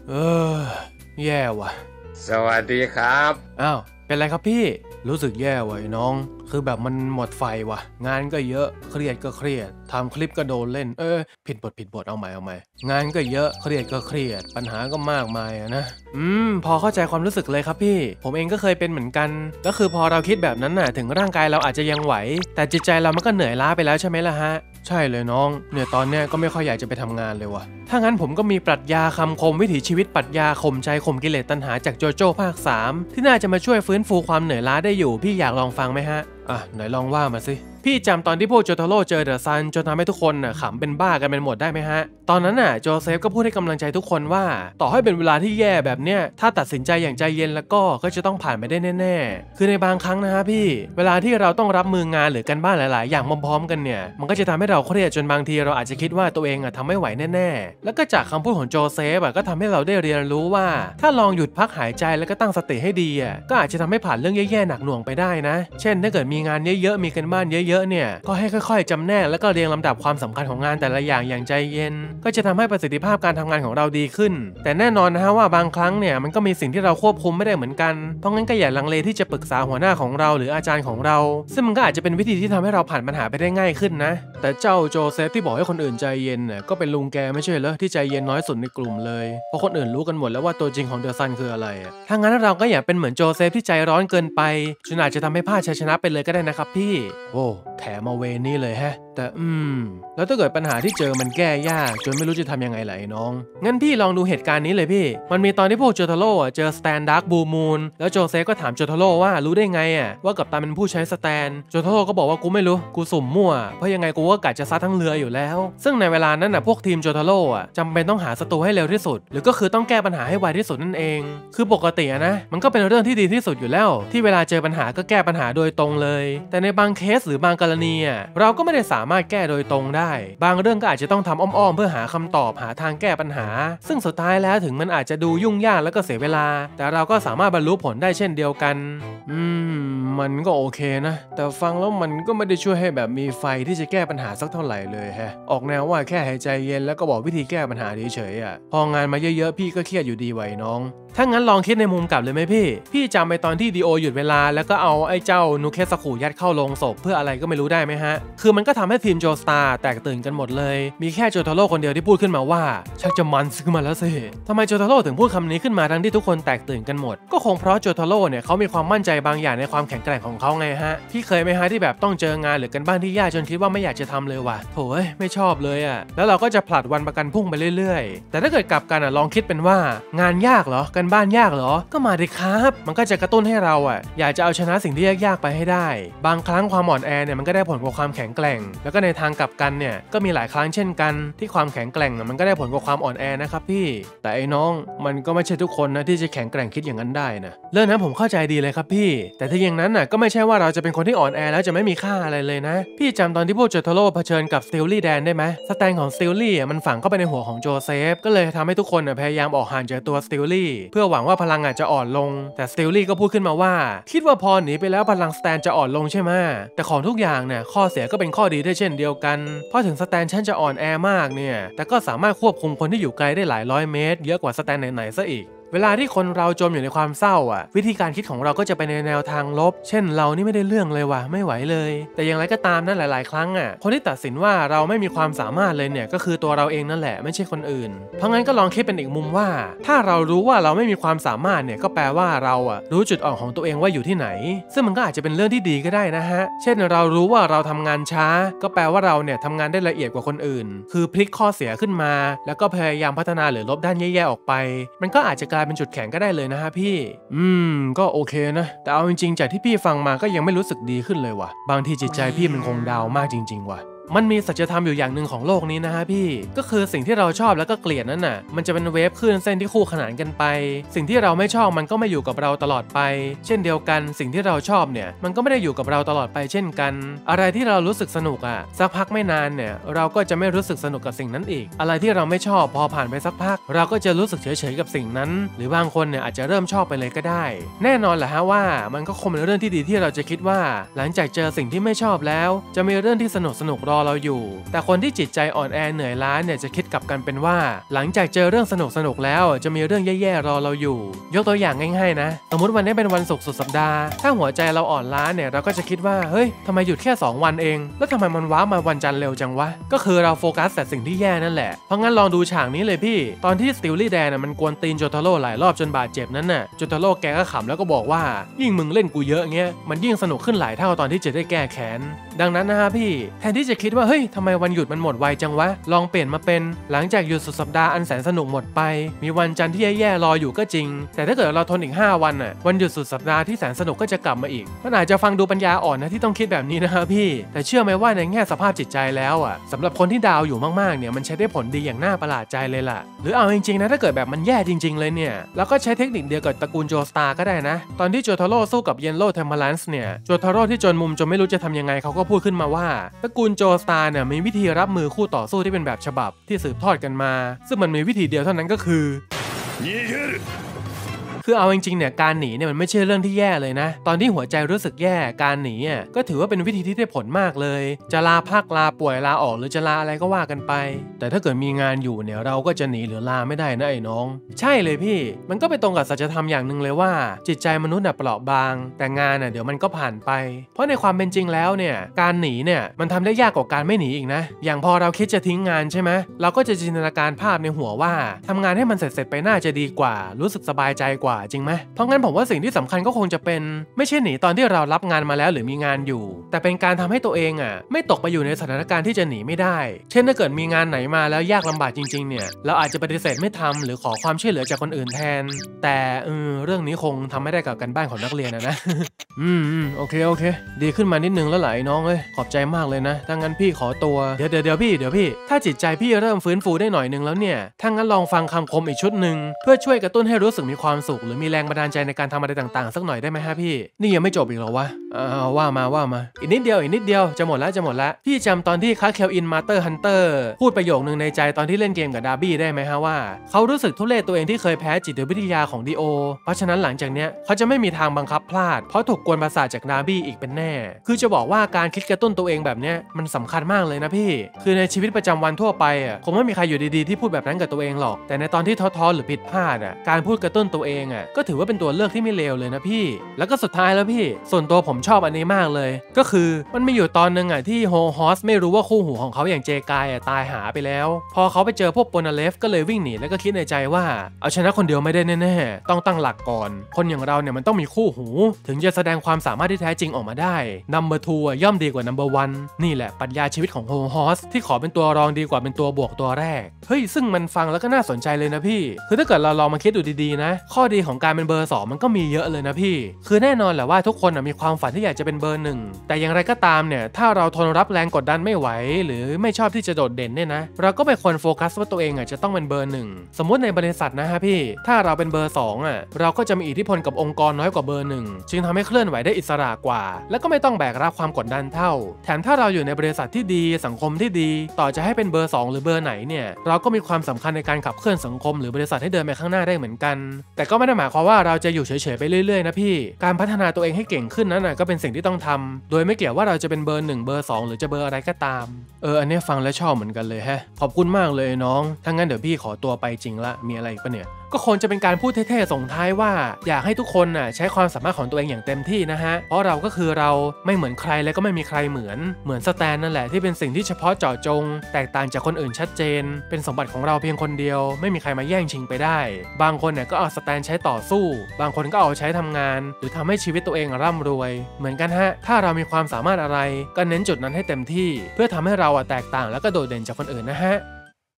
เออแย่ว่ะสวัสดีครับอ้าวเป็นไรครับพี่รู้สึกแย่ว่ะน้องคือแบบมันหมดไฟว่ะงานก็เยอะเครียดก็เครียดทำคลิปก็โดนเล่นผิดบทเอาใหม่งานก็เยอะเครียดก็เครียดปัญหาก็มากมายนะพอเข้าใจความรู้สึกเลยครับพี่ผมเองก็เคยเป็นเหมือนกันก็คือพอเราคิดแบบนั้นน่ะถึงร่างกายเราอาจจะยังไหวแต่จิตใจเรามันก็เหนื่อยล้าไปแล้วใช่ไหมล่ะฮะใช่เลยน้องเนี่ยตอนเนี้ยก็ไม่ค่อยอยากจะไปทำงานเลยว่ะถ้างั้นผมก็มีปรัชญาคำคมวิถีชีวิตปรัชญาข่มใจข่มกิเลสตัณหาจากโจโจ้ภาค3ที่น่าจะมาช่วยฟื้นฟูความเหนื่อยล้าได้อยู่พี่อยากลองฟังไหมฮะไหนลองว่ามาสิพี่จำตอนที่พวกโจโทโร่เจอเดอะซันจนทำให้ทุกคนน่ะขำเป็นบ้ากันเป็นหมดได้ไหมฮะตอนนั้นน่ะโจเซฟก็พูดให้กำลังใจทุกคนว่าต่อให้เป็นเวลาที่แย่แบบเนี้ยถ้าตัดสินใจอย่างใจเย็นแล้วก็จะต้องผ่านไปได้แน่ๆคือในบางครั้งนะฮะพี่เวลาที่เราต้องรับมืองานหรือการบ้านหลายๆอย่างพร้อมๆกันเนี่ยมันก็จะทำให้เราเครียดจนบางทีเราอาจจะคิดว่าตัวเองทำไม่ไหวแน่ๆแล้วก็จากคำพูดของโจเซฟก็ทำให้เราได้เรียนรู้ว่าถ้าลองหยุดพักหายใจแล้วก็ตั้งสติให้ดีก็อาจจะทำให้ผ่านเรื่องแย่ๆหนักหน่วงไปได้นะเช่นถ้าเกิดมีงานเยอะๆมีการบ้านเยอะๆเนี่ยก็ให้ค่อยๆจำแนกแล้วก็เรียงลำดับความสำคัญของงานแต่ละอย่างใจเย็นก็จะทำให้ประสิทธิภาพการทำงานของเราดีขึ้นแต่แน่นอนนะฮะว่าบางครั้งเนี่ยมันก็มีสิ่งที่เราควบคุมไม่ได้เหมือนกันเพราะงั้นก็อย่าลังเลที่จะปรึกษาหัวหน้าของเราหรืออาจารย์ของเราซึ่งมันก็อาจจะเป็นวิธีที่ทำให้เราผ่านปัญหาไปได้ง่ายขึ้นนะแต่เจ้าโจเซฟที่บอกให้คนอื่นใจเย็นก็เป็นลุงแกไม่ใช่เหรอที่ใจเย็นน้อยสุดในกลุ่มเลยเพราะคนอื่นรู้กันหมดแล้วว่าตัวจริงของเดอะซันคืออะไรถ้างั้นเราก็อย่าเป็นเหมือนโจเซฟที่ใจร้อนเกินไปจนอาจจะทำให้พลาดชัยชนะไปเลยก็ได้นะครับพี่โอ้แถมมาเวนี่เลยฮะแต่แล้วถ้าเกิดปัญหาที่เจอมันแก้ยากจนไม่รู้จะทำยังไงล่ะไอ้น้องงั้นพี่ลองดูเหตุการณ์นี้เลยพี่มันมีตอนที่พวกโจโทโร่เจอสแตนดาร์กบูมูนแล้วโจเซฟก็ถามโจโทโร่ว่ารู้ได้ไงว่ากัปตันเป็นผู้ใช้สแตนโจโทโร่ก็บอกว่ากูไม่รู้กูสุ่มมั่วเพราะยังไงกูก็กะจะซัดทั้งเรืออยู่แล้วซึ่งในเวลานั้นพวกทีมโจโทโร่จำเป็นต้องหาศัตรูให้เร็วที่สุดหรือก็คือต้องแก้ปัญหาให้ไวที่สุดนั่นเองคือปกตินะมันก็เป็นเรื่องที่ดีที่สุดอยู่แล้วที่เวลาเจอปัญหาก็แก้ปัญหาโดยตรงเลยแต่ในบางเคสหรือบางกรณีเราก็ไม่ได้สามารถแก้โดยตรงได้บางเรื่องก็อาจจะต้องทำอ้อมๆเพื่อหาคำตอบหาทางแก้ปัญหาซึ่งสุดท้ายแล้วถึงมันอาจจะดูยุ่งยากแล้วก็เสียเวลาแต่เราก็สามารถบรรลุผลได้เช่นเดียวกันมันก็โอเคนะแต่ฟังแล้วมันก็ไม่ได้ช่วยให้แบบมีไฟที่จะแก้ปัญหาสักเท่าไหร่เลยฮะออกแนวว่าแค่หายใจเย็นแล้วก็บอกวิธีแก้ปัญหาเฉยๆพองานมาเยอะๆพี่ก็เครียดอยู่ดีไว้น้องถ้างั้นลองคิดในมุมกลับเลยไหมพี่จำไปตอนที่ดีโอหยุดเวลาแล้วก็เอาไอ้เจ้านูเคสคุยัดเข้าโรงศพเพื่ออะไรก็ไม่รู้ได้ไหมฮะคือมันก็ทำให้ทีมโจสตาร์แตกตื่นกันหมดเลยมีแค่โจโทโร่คนเดียวที่พูดขึ้นมาว่าชักจะมันขึ้นมาแล้วสิทำไมโจโทโร่ถึงพูดคำนี้ขึ้นมาทั้งที่ทุกคนแตกตื่นกันหมดก็คงเพราะโจโทโร่เนี่ยเขามีความมั่นใจบางอย่างในความแข็งแกร่งของเขาไงฮะพี่เคยไหมฮะที่แบบต้องเจองานหรือกันบ้านที่ยากจนคิดว่าไม่อยากจะทำเลยว่ะโถ่ไม่ชอบเลยแล้วเราก็จะผลัดวันประกันพรุ่งไปเรื่อยๆแต่ถ้าเกิดกลับกันลองคิดเป็นว่างานยากเหรอกันบ้านยากเหรอก็มาดิครับมันก็จะกระตุ้นให้เราอยากจะเอาชนะสิ่งที่ยากๆไปให้ได้บางครั้งความอ่อนแอเนี่ยมันก็ได้ผลกว่าความแข็งแกร่งแล้วก็ในทางกลับกันเนี่ยก็มีหลายครั้งเช่นกันที่ความแข็งแกร่งมันก็ได้ผลกว่าความอ่อนแอนะครับพี่แต่ไอ้น้องมันก็ไม่ใช่ทุกคนนะที่จะแข็งแกร่งคิดอย่างนั้นได้นะเรื่องนั้นผมเข้าใจดีเลยครับพี่แต่ถ้าอย่างนั้นก็ไม่ใช่ว่าเราจะเป็นคนที่อ่อนแอแล้วจะไม่มีค่าอะไรเลยนะพี่จำตอนที่พวกโจโทโร่เผชิญกับสติลลี่แดนได้ไหมสแตนของสติลลี่มันฝังเข้าไปในหัวของโจเซฟก็เลยทำให้ทุกคนพยายามออกห่างจากตัวสติลลี่เพื่อหวังว่าพลังจะอ่อนลงแต่สติลลี่ก็พูดขึ้นมาว่าคิดว่าพอหนีไปแล้วพลังสแตนจะอ่อนลงใช่ไหมแต่ของทุกอย่างเนี่ยข้อเสียก็เป็นข้อดีได้เช่นเดียวกันเพราะถึงสแตนฉันจะอ่อนแอมากเนี่ยแต่ก็สามารถควบคุมคนที่อยู่ไกลได้หลายร้อยเมตรเยอะกว่าสแตนไหนๆซะอีกเวลาที่คนเราจมอยู่ในความเศร้าวิธีการคิดของเราก็จะไปในแนวทางลบเช่นเรานี่ไม่ได้เรื่องเลยว่ะไม่ไหวเลยแต่อย่างไรก็ตามนั่นหลายๆครั้งคนที่ตัดสินว่าเราไม่มีความสามารถเลยเนี่ยก็คือตัวเราเองนั่นแหละไม่ใช่คนอื่นเพราะงั้นก็ลองคิดเป็นอีกมุมว่าถ้าเรารู้ว่าเราไม่มีความสามารถเนี่ยก็แปลว่าเรารู้จุดอ่อนของตัวเองว่าอยู่ที่ไหนซึ่งมันก็อาจจะเป็นเรื่องที่ดีก็ได้นะฮะเช่นเรารู้ว่าเราทำงานช้าก็แปลว่าเราเนี่ยทำงานได้ละเอียดกว่าคนอื่นคือพลิกข้อเสียขึ้นมาแล้วก็พยายามพัฒนาหรือลบด้านแย่ๆออกไปมันก็อาจจะกลายเป็นจุดแข็งก็ได้เลยนะฮะพี่ก็โอเคนะแต่เอาจริงๆจากที่พี่ฟังมาก็ยังไม่รู้สึกดีขึ้นเลยว่ะบางทีจิตใจพี่มันคงดาวมากจริงๆว่ะมันมีสัจธรรมอยู่อย่างหนึ่งของโลกนี้นะฮะพี่ก็คือสิ่งที่เราชอบแล้วก็เกลียดนั่นน่ะมันจะเป็นเวฟคลื่นเส้นที่คู่ขนานกันไปสิ่งที่เราไม่ชอบมันก็ไม่อยู่กับเราตลอดไปเช่นเดียวกันสิ่งที่เราชอบเนี่ยมันก็ไม่ได้อยู่กับเราตลอดไปเช่นกันอะไรที่เรารู้สึกสนุกสักพักไม่นานเนี่ยเราก็จะไม่รู้สึกสนุกกับสิ่งนั้นอีกอะไรที่เราไม่ชอบพอผ่านไปสักพักเราก็จะรู้สึกเฉยๆกับสิ่งนั้นหรือบางคนเนี่ยอาจจะเริ่มชอบไปเลยก็ได้แน่นอนแหละฮะว่ามันก็คงเป็นเรื่องที่ดีที่เราจะคิดว่าหลังจากเจอสิ่งที่ไม่ชอบแล้วจะมีเรื่องที่สนุกรออเราอยู่แต่คนที่จิตใจอ่อนแอเหนื่อยล้าเนี่ยจะคิดกลับกันเป็นว่าหลังจากเจอเรื่องสนุกแล้วจะมีเรื่องแย่ๆรอเราอยู่ยกตัวอย่างง่ายๆนะสมมติวันนี้เป็นวันศุกร์สุดสัปดาห์ถ้าหัวใจเราอ่อนล้าเนี่ยเราก็จะคิดว่าเฮ้ยทำไมหยุดแค่2 วันเองแล้วทำไมมันว้ามาวันจันทร์เร็วจังวะก็คือเราโฟกัสแต่สิ่งที่แย่นั่นแหละเพราะงั้นลองดูฉากนี้เลยพี่ตอนที่สติลลี่แดนมันกวนตีนโจทาโร่หลายรอบจนบาดเจ็บนั้นน่ะโจทาโร่แกก็ขำแล้วก็บอกว่ายิ่งมึงเล่นกูเยอะเงี้ยมันยิ่งสนุกขึ้นหลายเท่าตอนที่จะได้แก้แค้นดังนั้นนะฮะพี่แทนที่จะคิดว่าเฮ้ยทำไมวันหยุดมันหมดไวจังวะลองเปลี่ยนมาเป็นหลังจากหยุดสุดสัปดาห์อันแสนสนุกหมดไปมีวันจันทร์ที่แย่ๆรออยู่ก็จริงแต่ถ้าเกิดเราทนอีก5 วันน่ะวันหยุดสุดสัปดาห์ที่แสนสนุกก็จะกลับมาอีกมันอาจจะฟังดูปัญญาอ่อนนะที่ต้องคิดแบบนี้นะฮะพี่แต่เชื่อไหมว่าในแง่สภาพจิตใจแล้วอ่ะสำหรับคนที่ดาวอยู่มากๆเนี่ยมันใช้ได้ผลดีอย่างน่าประหลาดใจเลยล่ะหรือเอาจริงๆนะถ้าเกิดแบบมันแย่จริงๆเลยเนี่ยแล้วก็ใช้เทคนิคเดียวกับตระกูลโจสตาร์ก็ได้นะตอนที่โจทาโร่สู้กับเยนโร่เทมเพอรันซ์เนี่ยโจทาโร่ที่จนมุมจนไม่รู้จะทำยังไงเขาก็พูดขึ้นมาว่าตระกูลโจสตาร์เนี่ยมีวิธีรับมือคู่ต่อสู้ที่เป็นแบบฉบับที่สืบทอดกันมาซึ่งมันมีวิธีเดียวเท่านั้นก็คือคือเอาจริงๆเนี่ยการหนีเนี่ยมันไม่ใช่เรื่องที่แย่เลยนะตอนที่หัวใจรู้สึกแย่การหนีอ่ะก็ถือว่าเป็นวิธีที่ได้ผลมากเลยจะลาพักลาป่วยลาออกหรือจะลาอะไรก็ว่ากันไปแต่ถ้าเกิดมีงานอยู่เนี่ยเราก็จะหนีหรือลาไม่ได้นะไอ้น้องใช่เลยพี่มันก็ไปตรงกับสัจธรรมอย่างหนึ่งเลยว่าจิตใจมนุษย์น่ะเปราะบางแต่งานน่ะเดี๋ยวมันก็ผ่านไปเพราะในความเป็นจริงแล้วเนี่ยการหนีเนี่ยมันทำได้ยากกว่าการไม่หนีอีกนะอย่างพอเราคิดจะทิ้งงานใช่ไหมเราก็จะจินตนาการภาพในหัวว่าทำงานให้มันเสร็จไปน่าจะดีกว่ารู้สึกสบายใจกว่าจริงไหมเพราะงั้นผมว่าสิ่งที่สำคัญก็คงจะเป็นไม่ใช่หนีตอนที่เรารับงานมาแล้วหรือมีงานอยู่แต่เป็นการทำให้ตัวเองไม่ตกไปอยู่ในสถานการณ์ที่จะหนีไม่ได้เช่นถ้าเกิดมีงานไหนมาแล้วยากลำบากจริงๆเนี่ยเราอาจจะปฏิเสธไม่ทำหรือขอความช่วยเหลือจากคนอื่นแทนแต่เรื่องนี้คงทำไม่ได้กับการบ้านของนักเรียนนะโอเคดีขึ้นมานิดนึงแล้วหลายน้องขอบใจมากเลยนะถ้างั้นพี่ขอตัวเดี๋ยวพี่ถ้าจิตใจพี่เริ่มฟื้นฟูได้หน่อยนึงแล้วเนี่ยถ้างั้นลองฟังคำคมอีกชุดนึงเพื่อช่วยกระตุ้นให้รู้สึกมีความสุขหรือมีแรงบันดาลใจในการทำอะไรต่างๆสักหน่อยได้ไหมฮะพี่นี่ยังไม่จบอีกเหรอวะว่ามาอีกนิดเดียวจะหมดแล้วพี่จำตอนที่คาเคลอินมาเตอร์ฮันเตอร์พูดประโยคนึงในใจตอนที่เล่นเกมกับดาร์บี้ได้ไหมฮะว่าเขารู้สึกทุเรศตัวเองที่เคยแพ้จิตวิทยาของดีโอเพราะฉะนั้นหลังจากเนี้ยเขาจะไม่มีทางบังคับพลาดเพราะถูกกวนประสาทจากดาร์บี้อีกเป็นแน่คือจะบอกว่าการคิดกระตุ้นตัวเองแบบเนี้ยมันสำคัญมากเลยนะพี่คือในชีวิตประจำวันทั่วไปคงไม่มีใครอยู่ดีๆที่พูดแบบนั้นกับตัวเองหรอกแต่ในตอนที่ท้อหรือผิดพลาดการพูดกระตุ้นตัวเองก็ถือว่าเป็นตัวเลือกที่ไม่เลวเลยนะพี่แล้วก็สุดท้ายแล้วพี่ส่วนตัวผมชอบอันนี้มากเลยก็คือมันมีอยู่ตอนนึงที่โฮฮอสไม่รู้ว่าคู่หูของเขาอย่างเจกายตายหาไปแล้วพอเขาไปเจอพวกโปนาเลฟก็เลยวิ่งหนีแล้วก็คิดในใจว่าเอาชนะคนเดียวไม่ได้แน่ๆต้องตั้งหลักก่อนคนอย่างเราเนี่ยมันต้องมีคู่หูถึงจะแสดงความสามารถที่แท้จริงออกมาได้number 2ย่อมดีกว่า number 1นี่แหละปรัชญาชีวิตของโฮฮอสที่ขอเป็นตัวรองดีกว่าเป็นตัวบวกตัวแรกเฮ้ยซึ่งมันฟังแล้วก็น่าสนใจเลยนะพี่คือถ้าเกิดเราลองมาคิดดูดีๆนะข้อดีของการเป็นเบอร์2มันก็มีเยอะเลยนะพี่คือแน่นอนแหละว่าทุกคนมีความฝันที่อยากจะเป็นเบอร์1แต่อย่างไรก็ตามเนี่ยถ้าเราทนรับแรงกดดันไม่ไหวหรือไม่ชอบที่จะโดดเด่นเนี่ยนะเราก็ไม่ควรโฟกัสว่าตัวเองจะต้องเป็นเบอร์1สมมุติในบริษัทนะฮะพี่ถ้าเราเป็นเบอร์2เราก็จะมีอิทธิพลกับองค์กรน้อยกว่าเบอร์1จึงทำให้เคลื่อนไหวได้อิสระกว่าแล้วก็ไม่ต้องแบกรับความกดดันเท่าแถมถ้าเราอยู่ในบริษัทที่ดีสังคมที่ดีต่อจะให้เป็นเบอร์2หรือเบอร์ไหนเนี่ยเราก็มีความสำคัญในการขับเคลื่อนสังคมหรือบริษัทให้เดินไปข้างหน้าได้เหมือนกันแต่ก็ไม่ได้หมายความว่าเราจะอยู่เฉยๆไปเรื่อยๆนะพี่การพัฒนาตัวเองให้เก่งขึ้นนั้นก็เป็นสิ่งที่ต้องทำโดยไม่เกี่ยวว่าเราจะเป็นเบอร์1เบอร์2หรือจะเบอร์อะไรก็ตามอันนี้ฟังแล้วชอบเหมือนกันเลยขอบคุณมากเลยน้องถ้างั้นเดี๋ยวพี่ขอตัวไปจริงละมีอะไรอีกปะเนี่ยก็คงจะเป็นการพูดเท่ๆส่งท้ายว่าอยากให้ทุกคนใช้ความสามารถของตัวเองอย่างเต็มที่นะฮะเพราะเราก็คือเราไม่เหมือนใครและก็ไม่มีใครเหมือนสแตนนั่นแหละที่เป็นสิ่งที่เฉพาะเจาะจงแตกต่างจากคนอื่นชัดเจนเป็นสมบัติของเราเพียงคนเดียวไม่มีใครมาแย่งชิงไปได้บางคนก็เอาสแตนใช้ต่อสู้บางคนก็เอาใช้ทำงานหรือทำให้ชีวิตตัวเองร่ำรวยเหมือนกันฮะถ้าเรามีความสามารถอะไรก็เน้นจุดนั้นให้เต็มที่เพื่อทำให้เราแตกต่างแล้วก็โดดเด่นจากคนอื่นนะฮะ